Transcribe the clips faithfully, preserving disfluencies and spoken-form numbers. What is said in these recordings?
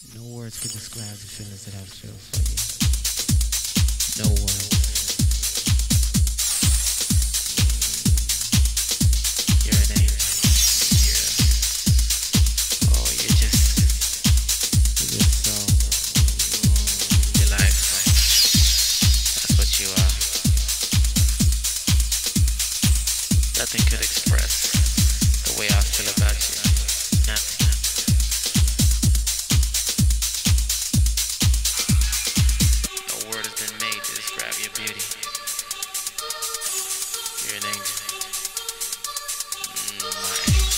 No words could describe the feelings that I feel for you. No words. You're an angel. You're, oh, you're just, you're just so delightful. That's what you are. Nothing could express the way I feel about you. Nothing. No word has been made to describe your beauty. You're an angel. Mm, my angel.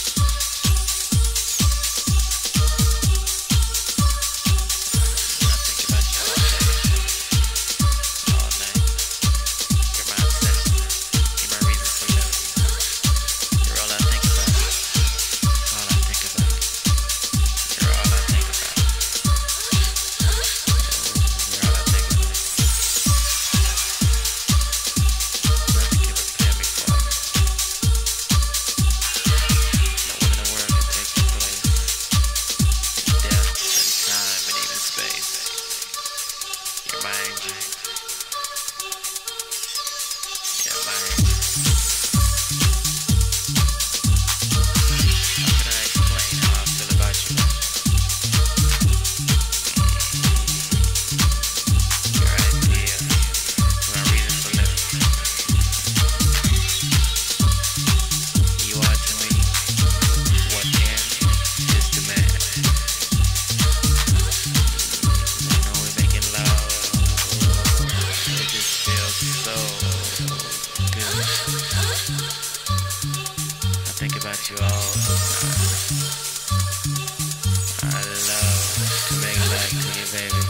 I think about you all day, all night. You're my obsession. You're my reason for living. You're all I think about. All I think about. You're all I think about. You're all I think about. Nothing can prepare me for it. No one in the world can take your place. In depth and time and even space. You're my angel. You're my angel. How can I explain how I feel about you? Your idea, my reason for living. You are to me what can is to man. I know we're making love. It just feels so good. I think about you all the time. I love to make love to you, baby.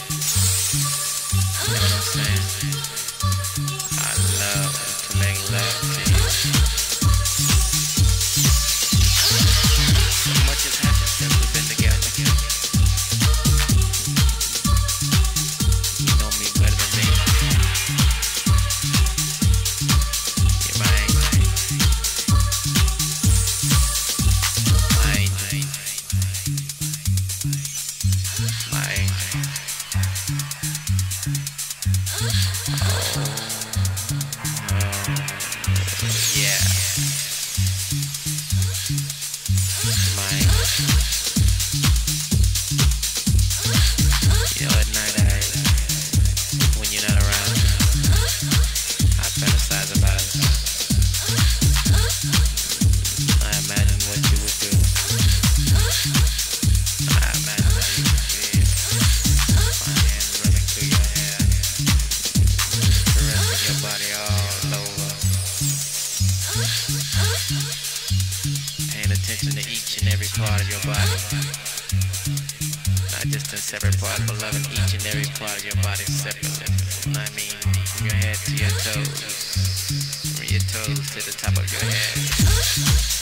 You know what I'm saying? I love to make love to you. So much has happened since we've been together. You know me better than me. You're my angel. My angel. My angel. Oh, yeah. My angel. You know, at night I, when you're not around, I fantasize about it. I imagine what you would do. I imagine how you would feel. My hands running through your hair, caressing your body all over, paying attention to each and every part of your body. Not just in separate parts, but loving each and every part of your body separately. I mean, from your head to your toes, from your toes to the top of your head.